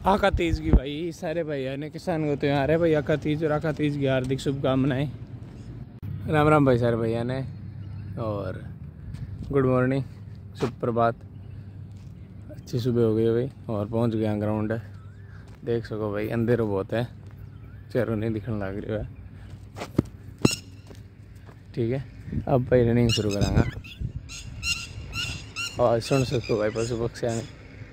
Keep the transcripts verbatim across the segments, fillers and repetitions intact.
आका तीज की भाई सारे भाई ने किसान को त्योहार है भाई आका तीज, और आका तीज की हार्दिक शुभकामनाएं। राम राम भाई सारे भैया ने, और गुड मॉर्निंग, शुभ प्रभात। अच्छी सुबह हो गई भाई, और पहुंच गया ग्राउंड है। देख सको भाई अंधेरा बहुत है, चेहरों नहीं दिखने लग रही है। ठीक है, अब भाई रनिंग शुरू करांगा और सुन सकते भाई पशु पक्षी आने।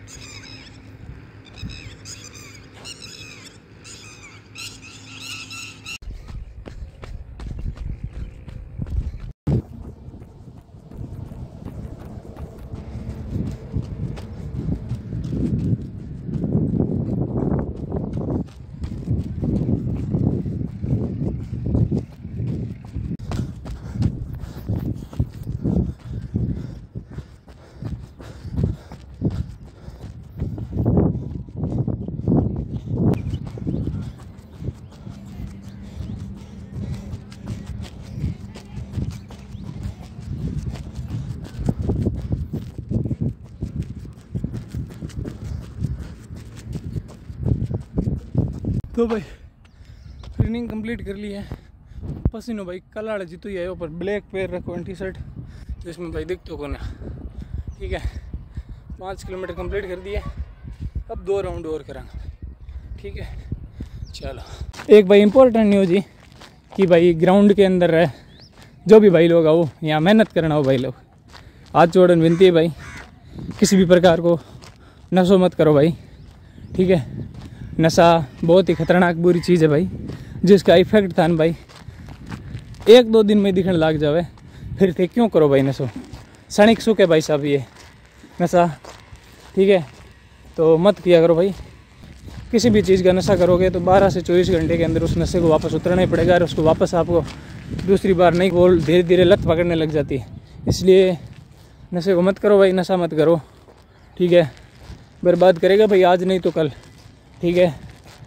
तो भाई ट्रेनिंग कंप्लीट कर ली है। पसीनो भाई कलाड़ जीतो ही है, ऊपर ब्लैक पैर रखो टी शर्ट जिसमें भाई दिखते को ना। ठीक है, पाँच किलोमीटर कंप्लीट कर दिया, अब दो राउंड और करांगा। ठीक है, चलो। एक भाई इम्पोर्टेंट न्यूज़ ही कि भाई ग्राउंड के अंदर है जो भी भाई लोग आओ, यहाँ मेहनत करना हो भाई लोग। हाथ जोड़न विनती है भाई, किसी भी प्रकार को नशो मत करो भाई। ठीक है, नशा बहुत ही खतरनाक बुरी चीज़ है भाई, जिसका इफेक्ट था ना भाई एक दो दिन में दिखने लग जावे, फिर थे क्यों करो भाई नशो। क्षणिक सुख है भाई साहब ये नशा। ठीक है, तो मत किया करो भाई। किसी भी चीज़ का नशा करोगे तो बारह से चौबीस घंटे के अंदर उस नशे को वापस उतरना ही पड़ेगा, और उसको वापस आपको दूसरी बार नहीं, वो धीरे धीरे लत पकड़ने लग जाती है। इसलिए नशे को मत करो भाई, नशा मत करो। ठीक है, बर्बाद करेगा भाई आज नहीं तो कल। ठीक है,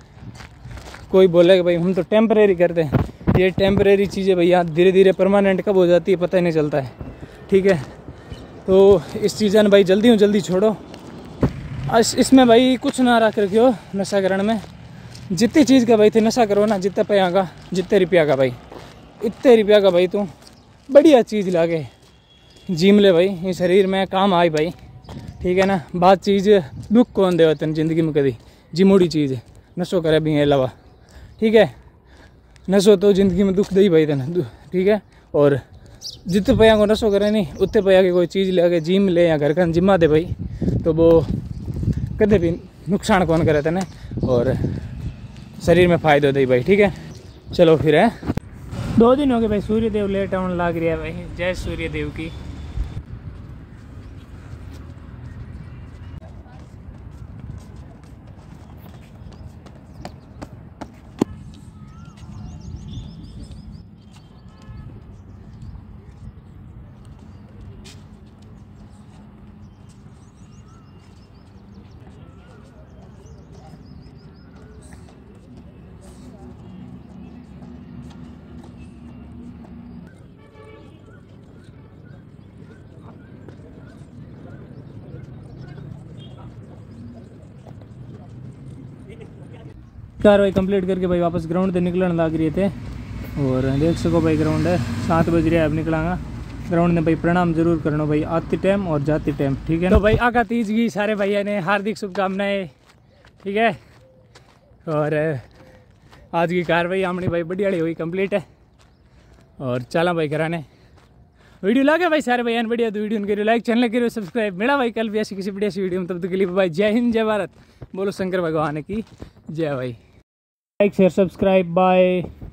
कोई बोलेगा भाई हम तो टेम्परेरी करते हैं, ये टेम्परेरी चीज़ें भैया धीरे धीरे परमानेंट कब हो जाती है पता ही नहीं चलता है। ठीक है, तो इस चीज़ ने भाई जल्दी हूँ जल्दी छोड़ो। इसमें भाई कुछ ना रख रखियो नशा करण में। जितनी चीज़ का भाई थे नशा करो ना, जितने पैसा का जितने रुपया का भाई, इतने रुपया का भाई तू बढ़िया चीज़ लागे जिम ले भाई, ये शरीर में काम आए भाई। ठीक है ना, बात चीज़ दुख कौन दे तेन जिंदगी में कभी जिमोड़ी चीज़ है नशो करे भी अलावा। ठीक है, नशो तो ज़िंदगी में दुख दे ही भाई तेना। ठीक है, और जितने पैया को नशो करे नहीं उतने पैया की कोई चीज़ ले जिम ले या घर का जिम्मा दे भाई, तो वो कदे भी नुकसान कौन करे तेने और शरीर में फ़ायदा दे भाई। ठीक है, चलो फिर है। दो दिन हो गए भाई सूर्यदेव लेट आने लग रहा है भाई। जय सूर्यदेव की। कार्रवाई कंप्लीट करके भाई वापस ग्राउंड से निकलने लग रहे थे, और देख सको भाई ग्राउंड है सात बज रहा है। अब निकलांगा ग्राउंड में भाई, प्रणाम जरूर करना भाई आते टाइम और जाते टाइम। ठीक है, तो भाई आका तीज की सारे भैया ने हार्दिक शुभकामनाएं। ठीक है, और आज की कार्रवाई आमनी भाई बढ़िया हुई कंप्लीट है, और चला भाई कराने वीडियो लगे भाई सारे भैया बढ़िया। तो वीडियो करियो लाइक, चैनल करियो सब्सक्राइब। मेरा भाई कल भी ऐसी किसी बढ़िया सी वीडियो में, तब तक के लिए भाई जय हिंद जय भारत, बोलो शंकर भगवान की जय भाई। Like share subscribe, bye.